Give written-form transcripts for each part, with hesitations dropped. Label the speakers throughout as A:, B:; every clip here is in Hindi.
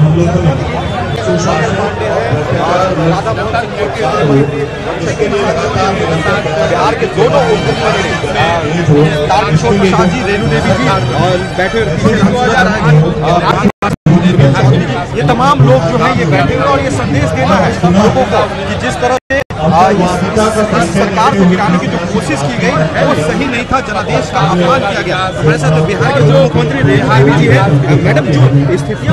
A: बिहार के दोनों तारकिशोर प्रसाद जी, रेणु देवी जी और बैठे ये तमाम लोग जो है ये बैठेंगे और ये संदेश देना है लोगों को कि जिस तरह से सरकार को गिराने की जो कोशिश की गई वो सही नहीं था, जनादेश का अपमान किया गया। हमारे साथ बिहार के जो मुख्यमंत्री रेणु देवी जी है, मैडम जो स्थितियां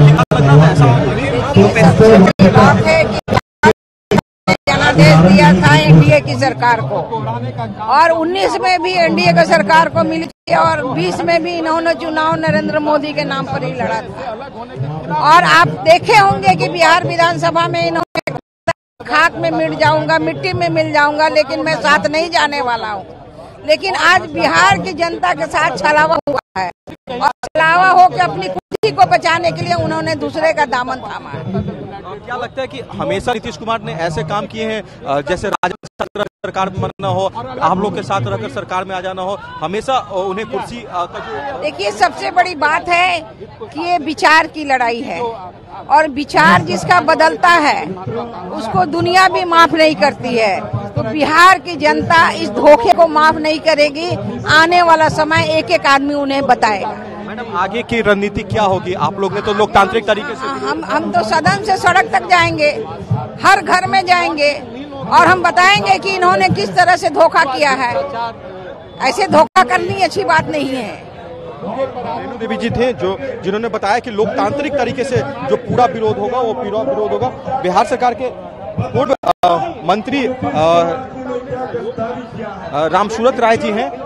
B: जनादेश दिया था एनडीए की सरकार को और 19 में भी एनडीए की सरकार को मिली और 20 में भी इन्होंने चुनाव नरेंद्र मोदी के नाम पर ही लड़ा था। और आप देखे होंगे कि बिहार विधानसभा में इन्होंने खाक में मिट जाऊंगा, मिट्टी में मिल जाऊंगा, लेकिन मैं साथ नहीं जाने वाला हूँ। लेकिन आज बिहार की जनता के साथ छलावा हुआ है और छलावा हो के अपनी खुशी को बचाने के लिए उन्होंने दूसरे का दामन थामा है।
A: क्या लगता है कि हमेशा नीतीश कुमार ने ऐसे काम किए हैं, जैसे सरकार में बनना हो, आप लोग के साथ रहकर सरकार में आ जाना हो, हमेशा उन्हें कुर्सी
B: देखिए, सबसे बड़ी बात है कि ये विचार की लड़ाई है और विचार जिसका बदलता है उसको दुनिया भी माफ नहीं करती है। तो बिहार की जनता इस धोखे को माफ नहीं करेगी। आने वाला समय एक एक आदमी उन्हें बताएगा।
A: मैडम, आगे की रणनीति क्या होगी? आप लोग ने तो लोकतांत्रिक तरीके से
B: हम तो सदन से सड़क तक जाएंगे, हर घर में जाएंगे और हम बताएंगे कि इन्होंने किस तरह से धोखा किया है। ऐसे धोखा करनी अच्छी बात नहीं है।
A: रेणु देवी जी थे जिन्होंने बताया कि लोकतांत्रिक तरीके से जो पूरा विरोध होगा वो पूरा विरोध होगा। बिहार सरकार के पूर्व मंत्री रामसूरत राय जी हैं,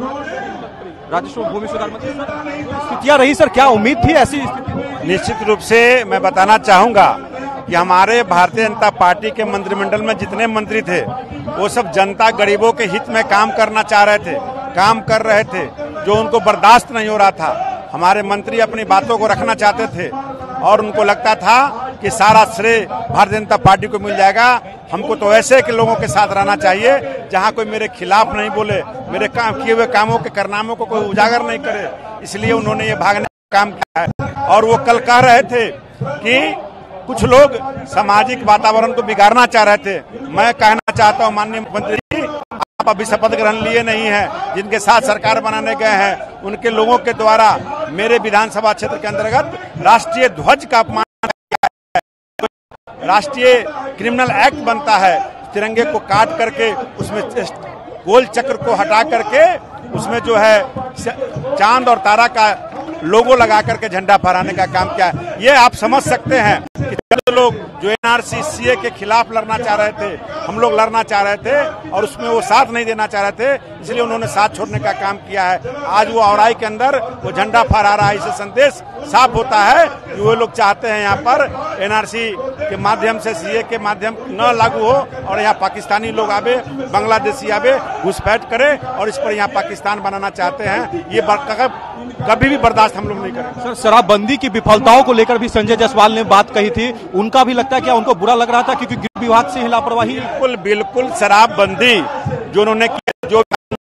A: राजस्व भूमि सुधार मंत्री। स्थितियां रही सर, क्या उम्मीद थी ऐसी स्थिति?
C: निश्चित रूप से मैं बताना चाहूंगा कि हमारे भारतीय जनता पार्टी के मंत्रिमंडल में जितने मंत्री थे वो सब जनता गरीबों के हित में काम करना चाह रहे थे, काम कर रहे थे, जो उनको बर्दाश्त नहीं हो रहा था। हमारे मंत्री अपनी बातों को रखना चाहते थे और उनको लगता था कि सारा श्रेय भारतीय जनता पार्टी को मिल जाएगा। हमको तो ऐसे के लोगों के साथ रहना चाहिए जहां कोई मेरे खिलाफ नहीं बोले, मेरे काम किए हुए कामों के कारनामों को कोई उजागर नहीं करे। इसलिए उन्होंने ये भागने का काम किया है। और वो कल कह रहे थे कि कुछ लोग सामाजिक वातावरण को बिगाड़ना चाह रहे थे। मैं कहना चाहता हूँ माननीय मुख्यमंत्री जी, आप अभी शपथ ग्रहण लिए नहीं है, जिनके साथ सरकार बनाने गए हैं उनके लोगों के द्वारा मेरे विधानसभा क्षेत्र के अंतर्गत राष्ट्रीय ध्वज का अपमान किया है। राष्ट्रीय क्रिमिनल एक्ट बनता है, तिरंगे को काट करके उसमें गोल चक्र को हटा करके उसमें जो है चांद और तारा का लोगो लगा करके झंडा फहराने का काम किया है। ये आप समझ सकते हैं कि लोग जो एनआरसी सीए के खिलाफ लड़ना चाह रहे थे, हम लोग लड़ना चाह रहे थे और उसमें वो साथ नहीं देना चाह रहे थे, इसलिए उन्होंने साथ छोड़ने का काम किया है। आज वो औराई के अंदर वो झंडा फहरा रहा है। इससे संदेश साफ होता है कि वो लोग चाहते हैं यहाँ पर एनआरसी के माध्यम से, सीए के माध्यम न लागू हो और यहाँ पाकिस्तानी लोग आवे, बांग्लादेशी आवे, घुसपैठ करे और इस पर यहाँ पाकिस्तान बनाना चाहते हैं। ये कभी भी बर्दाश्त हम लोग नहीं करेंगे।
A: सर, शराबबंदी की विफलताओं को लेकर भी संजय जायसवाल ने बात कही थी, उनका भी लगता है क्या उनको बुरा लग रहा था क्योंकि गृह विभाग से लापरवाही?
C: बिल्कुल शराबबंदी जो उन्होंने किया, जो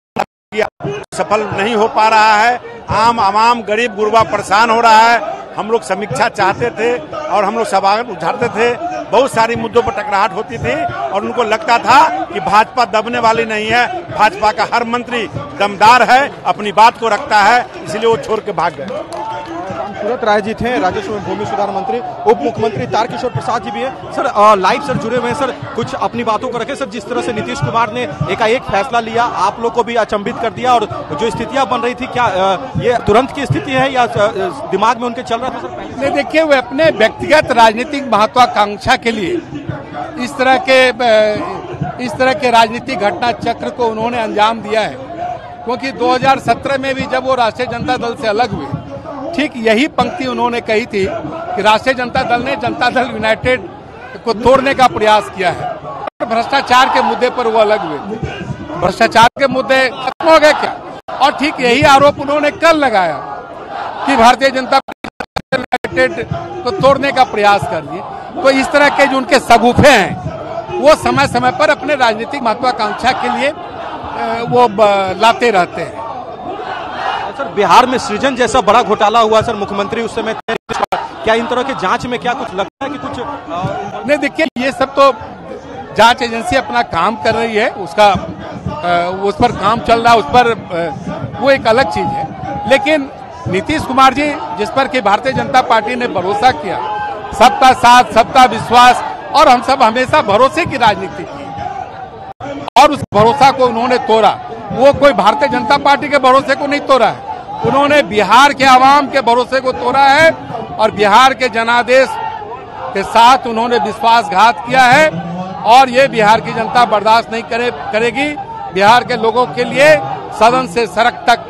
C: सफल नहीं हो पा रहा है। आम गरीब गुरबा परेशान हो रहा है। हम लोग समीक्षा चाहते थे और हम लोग सवाल उठाते थे, बहुत सारी मुद्दों पर टकराहट होती थी और उनको लगता था कि भाजपा दबने वाली नहीं है। भाजपा का हर मंत्री दमदार है, अपनी बात को रखता है, इसलिए वो छोड़ के भाग गए।
A: रामसूरत राय जी थे, राजस्व भूमि सुधार मंत्री। उप मुख्यमंत्री तारकिशोर प्रसाद जी भी हैं। सर, लाइव सर जुड़े हुए हैं। सर, कुछ अपनी बातों को रखें। सर, जिस तरह से नीतीश कुमार ने एकाएक फैसला लिया, आप लोग को भी अचंभित कर दिया और जो स्थितियां बन रही थी, क्या ये तुरंत की स्थिति है या दिमाग में उनके चल रहा था? सर,
D: नहीं, देखिए, वे अपने व्यक्तिगत राजनीतिक महत्वाकांक्षा के लिए इस तरह के राजनीतिक घटना चक्र को उन्होंने अंजाम दिया है। क्योंकि 2017 में भी जब वो राष्ट्रीय जनता दल से अलग हुए, ठीक यही पंक्ति उन्होंने कही थी कि राष्ट्रीय जनता दल ने जनता दल यूनाइटेड को तोड़ने का प्रयास किया है। भ्रष्टाचार के मुद्दे पर वो अलग हुए थे। भ्रष्टाचार के मुद्दे खत्म हो गए क्या? और ठीक यही आरोप उन्होंने कल लगाया कि भारतीय जनता पार्टी यूनाइटेड को तोड़ने का प्रयास कर लिए। तो इस तरह के जो उनके सगुफे हैं वो समय समय पर अपने राजनीतिक महत्वाकांक्षा के लिए वो लाते रहते हैं।
A: सर, बिहार में सृजन जैसा बड़ा घोटाला हुआ, सर, मुख्यमंत्री उस समय क्या इन तरह के जांच में क्या कुछ लगता है कि कुछ
D: नहीं, देखिए ये सब तो जांच एजेंसी अपना काम कर रही है, उसका उस पर काम चल रहा है, उस पर वो एक अलग चीज है। लेकिन नीतीश कुमार जी जिस पर कि भारतीय जनता पार्टी ने भरोसा किया, सबका साथ सबका विश्वास, और हम सब हमेशा भरोसे की राजनीति की, और उस भरोसा को उन्होंने तोड़ा। वो कोई भारतीय जनता पार्टी के भरोसे को नहीं तोड़ा है, उन्होंने बिहार के आवाम के भरोसे को तोड़ा है, और बिहार के जनादेश के साथ उन्होंने विश्वासघात किया है, और ये बिहार की जनता बर्दाश्त नहीं करेगी। बिहार के लोगों के लिए सदन से सड़क तक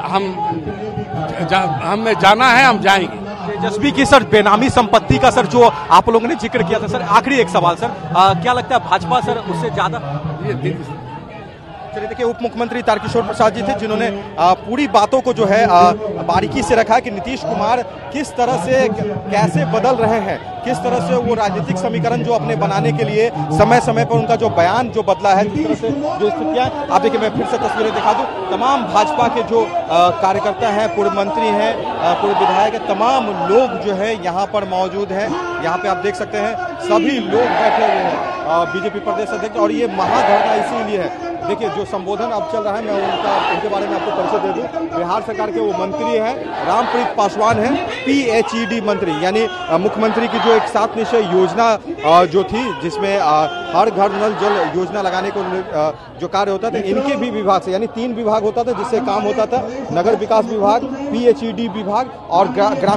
D: हमें जाना है, हम जाएंगे।
A: तेजस्वी की सर बेनामी संपत्ति का सर जो आप लोगों ने जिक्र किया था सर, आखिरी एक सवाल सर, क्या लगता है भाजपा सर उससे ज्यादा? चलिए देखिए, उप मुख्यमंत्री तारकिशोर प्रसाद जी थे जिन्होंने पूरी बातों को जो है बारीकी से रखा कि नीतीश कुमार किस तरह से कैसे बदल रहे हैं, किस तरह से वो राजनीतिक समीकरण जो अपने बनाने के लिए समय समय पर उनका जो बयान जो बदला है, जिस तरह से जो स्थितियां, आप देखिए मैं फिर से तस्वीरें दिखा दूं, तमाम भाजपा के जो कार्यकर्ता हैं, पूर्व मंत्री हैं, पूर्व विधायक हैं, तमाम लोग जो है यहाँ पर मौजूद हैं। यहाँ पे आप देख सकते हैं सभी लोग बैठे हुए हैं, बीजेपी प्रदेश अध्यक्ष, और ये महाधरना इसीलिए है। देखिए जो संबोधन अब चल रहा है, मैं उनके बारे में आपको परिचय दे दूं। बिहार सरकार के वो मंत्री हैं, रामप्रीत पासवान हैं, PHED मंत्री, यानी मुख्यमंत्री की जो एक 7 निश्चय योजना जो थी, जिसमें हर घर नल जल योजना लगाने को जो कार्य होता था, इनके भी विभाग से, यानी 3 विभाग होता था जिससे काम होता था, नगर विकास विभाग, PHED विभाग और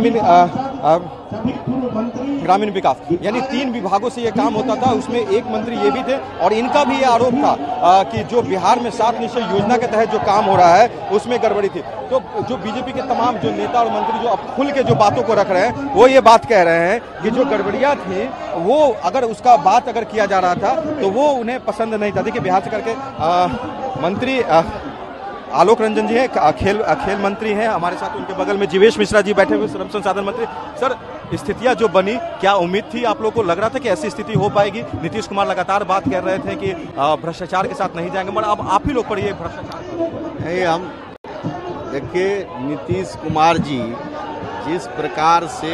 A: ग्रामीण विकास, यानी 3 विभागों से ये काम होता था। उसमें एक मंत्री ये भी थे, और इनका भी ये आरोप था कि जो बिहार में 7 निश्चय योजना के तहत जो काम हो रहा है उसमें गड़बड़ी थी। तो जो बीजेपी के तमाम जो नेता और मंत्री जो अब खुल के जो बातों को रख रहे हैं, वो ये बात कह रहे हैं कि जो गड़बड़ियां थी वो अगर उसका बात अगर किया जा रहा था तो वो उन्हें पसंद नहीं था। देखिए बिहार सरकार के मंत्री आलोक रंजन जी हैं, खेल मंत्री हैं हमारे साथ, उनके बगल में जीवेश मिश्रा जी बैठे हुए, श्रम संसाधन मंत्री। सर स्थितियां जो बनी, क्या उम्मीद थी आप लोग को, लग रहा था कि ऐसी स्थिति हो पाएगी? नीतीश कुमार लगातार बात कर रहे थे कि भ्रष्टाचार के साथ नहीं जाएंगे, मगर अब आप ही लोग पढ़िए भ्रष्टाचार नहीं।
E: हम देखिए नीतीश कुमार जी जिस प्रकार से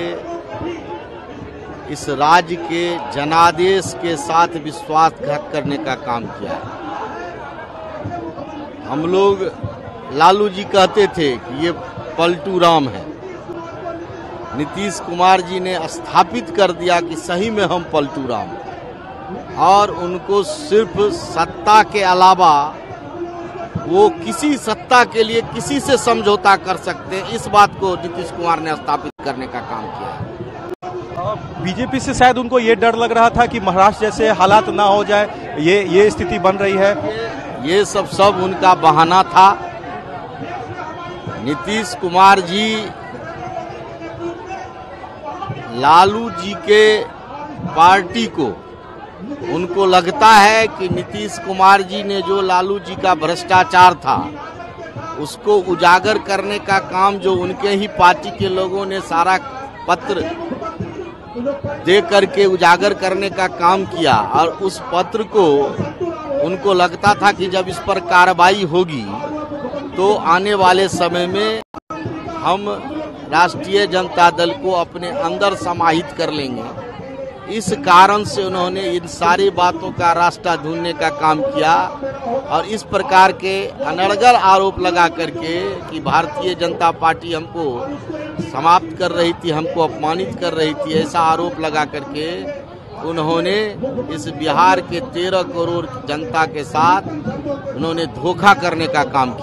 E: इस राज्य के जनादेश के साथ विश्वासघात करने का काम किया है, हम लोग लालू जी कहते थे कि ये पलटू राम है, नीतीश कुमार जी ने स्थापित कर दिया कि सही में हम पलटू राम, और उनको सिर्फ सत्ता के अलावा वो किसी सत्ता के लिए किसी से समझौता कर सकते हैं, इस बात को नीतीश कुमार ने स्थापित करने का काम किया है।
A: बीजेपी से शायद उनको ये डर लग रहा था कि महाराष्ट्र जैसे हालात ना हो जाए, ये स्थिति बन रही है।
E: ये सब उनका बहाना था। नीतीश कुमार जी लालू जी के पार्टी को, उनको लगता है कि नीतीश कुमार जी ने जो लालू जी का भ्रष्टाचार था उसको उजागर करने का काम जो उनके ही पार्टी के लोगों ने सारा पत्र दे करके उजागर करने का काम किया, और उस पत्र को उनको लगता था कि जब इस पर कार्रवाई होगी तो आने वाले समय में हम राष्ट्रीय जनता दल को अपने अंदर समाहित कर लेंगे। इस कारण से उन्होंने इन सारी बातों का रास्ता ढूंढने का काम किया, और इस प्रकार के अनर्गल आरोप लगा करके कि भारतीय जनता पार्टी हमको समाप्त कर रही थी, हमको अपमानित कर रही थी, ऐसा आरोप लगा करके उन्होंने इस बिहार के 13 करोड़ जनता के साथ उन्होंने धोखा करने का काम किया।